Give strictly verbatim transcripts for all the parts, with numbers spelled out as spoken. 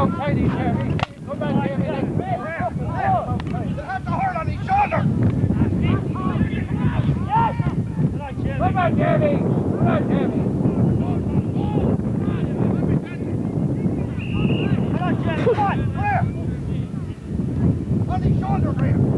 tidy, Jeremy. Come back, Jeremy. They have the heart on each other. Yes! Come back, Jeremy. Come back, Jeremy. Come on, Jeremy. Come on. Clear. On each shoulder, Graham.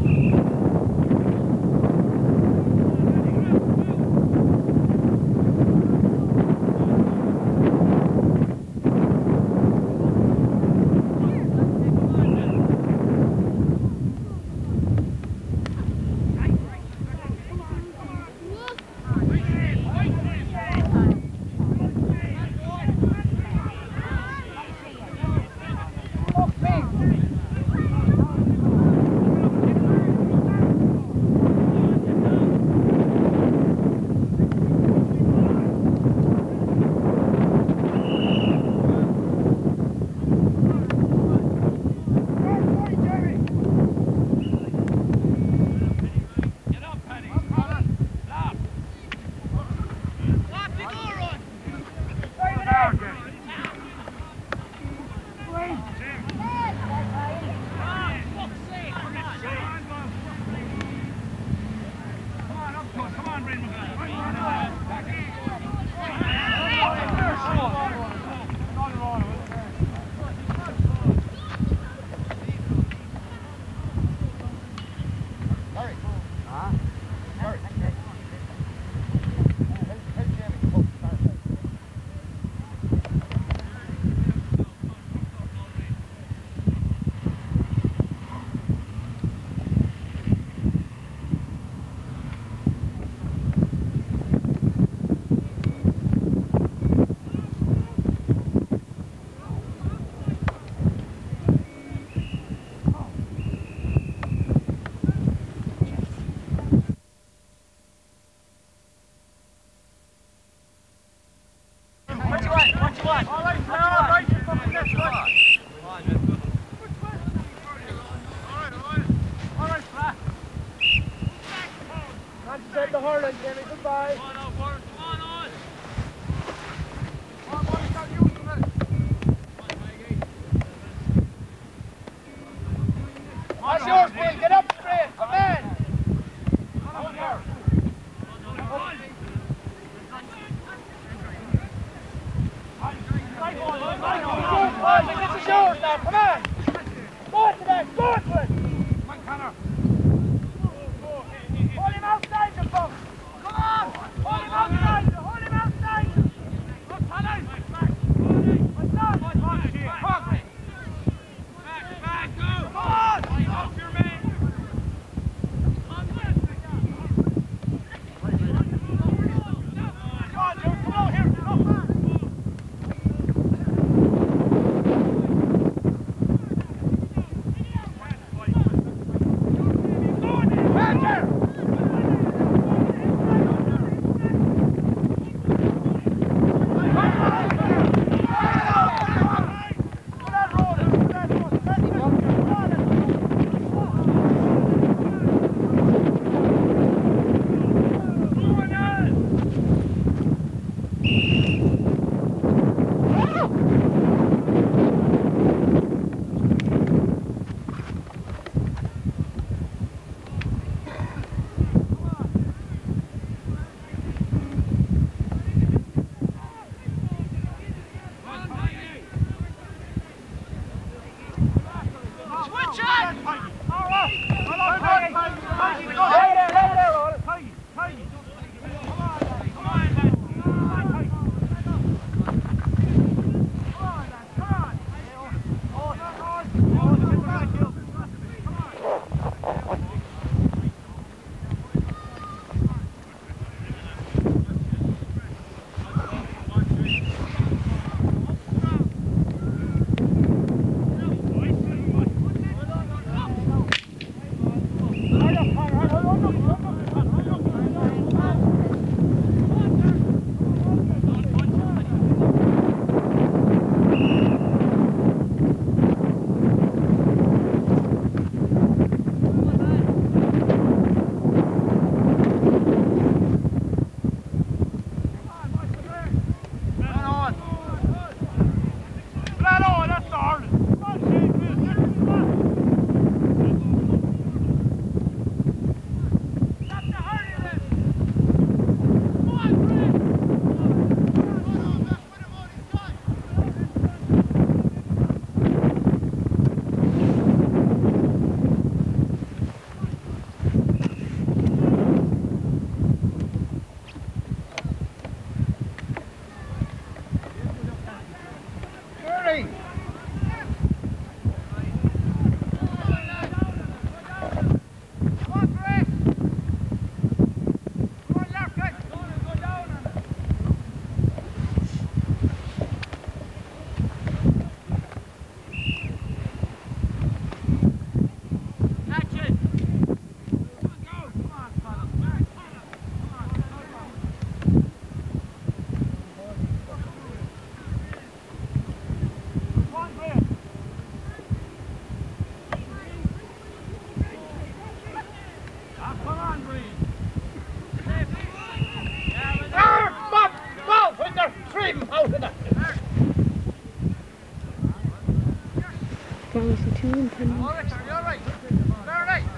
Set the heart on, Jimmy. Goodbye. Come on, on, Boris. Come on, on. Come on, boys, start using it. That's yours, Bill. Get up straight. Come on. Come here. This is yours now. Come on. Go to that. Go to it. Come on, Connor. Pull him outside the boat. Come on. Pull him see two and ten All minutes. right, you're all right. You're all right.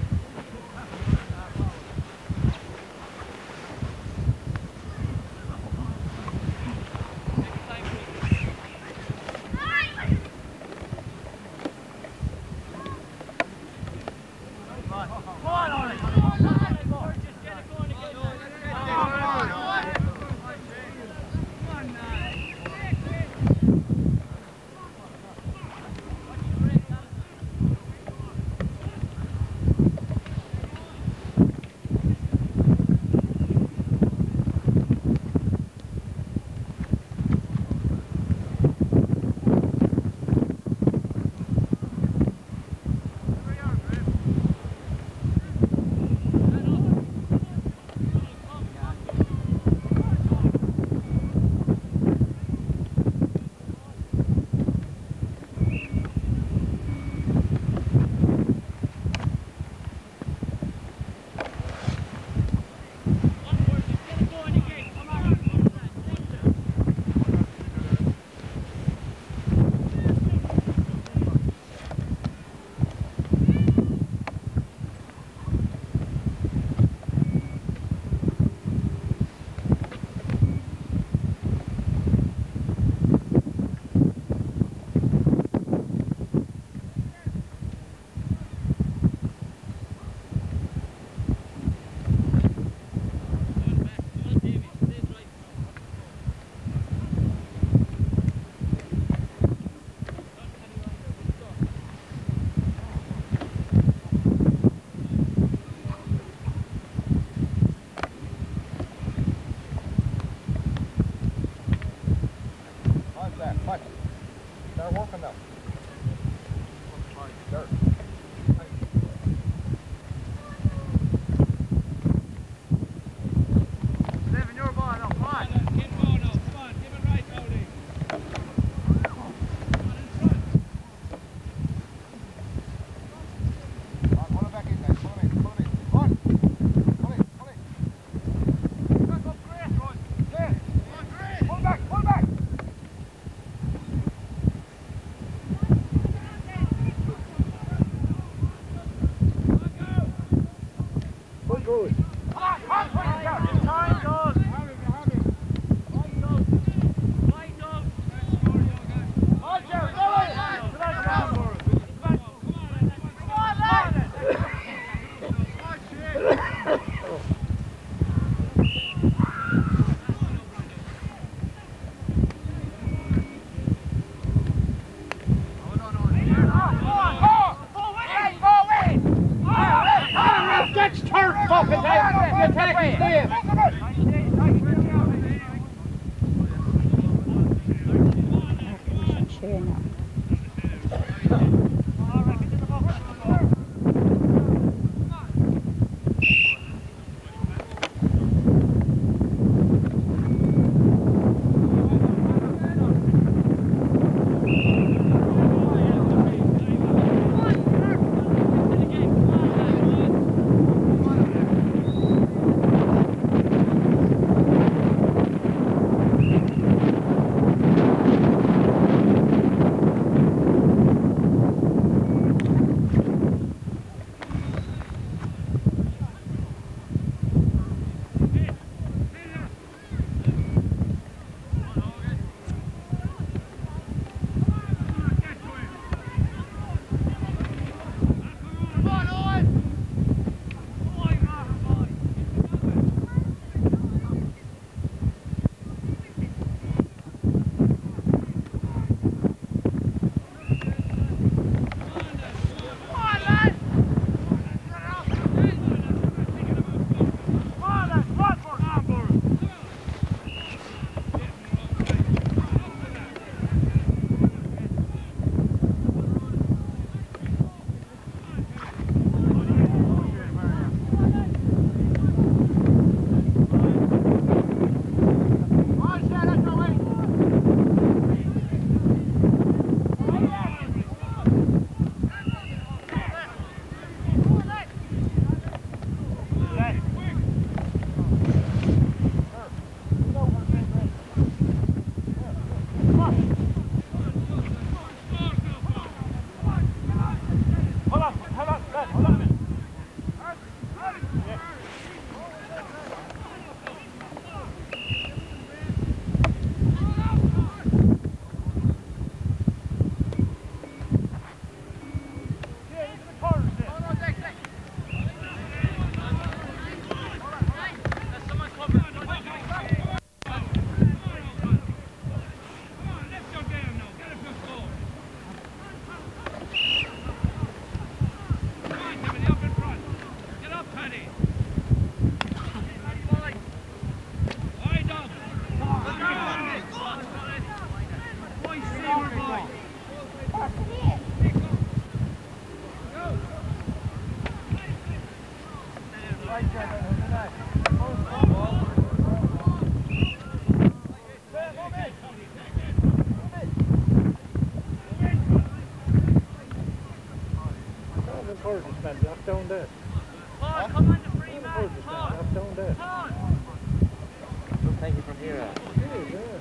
Start working now. Start. Seven, your ball now. Come on. Get ball now. Come on. Give it right, Cody. Come on in front. Come on, pull it back in, guys. Pull it in. Pull it in. Come on. Pull it. Pull it. Back up, Chris. Run. There. Come on, Chris. Pull it back. Pull it back. Good. Come on, come on, come on. It's time, dog. Have it, have it. Right, dog. Right, dog. Come on, Jerry, go on. Come on, come on, Boris. Come on, come on, lad. Oh, shit. Oh, no, no. Go on, go on. Forward, forward. That's turf, fucking down. The attack is there. Share now. Up down there. Paul, come on the free man. Paul. Up down there. Paul. We'll take it from here. Uh. Yeah, yeah.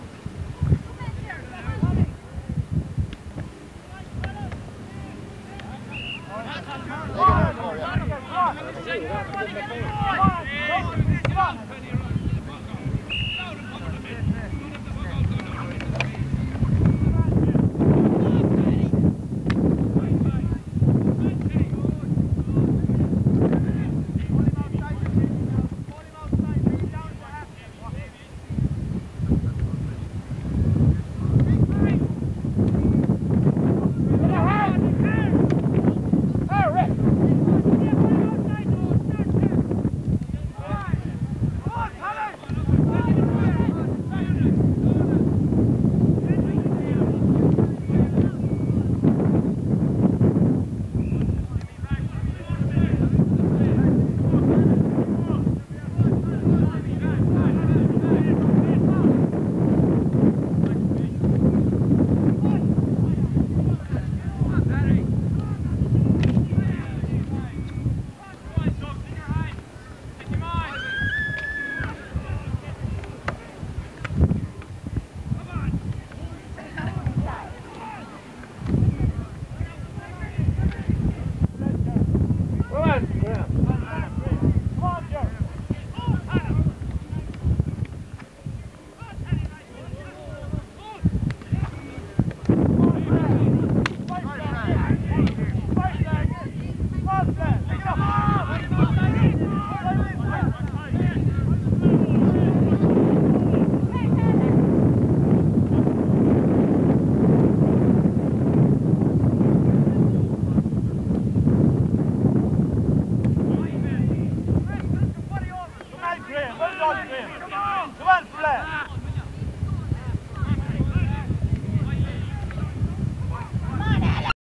Come on, Graham. Well done, Graham. Come on, Flair.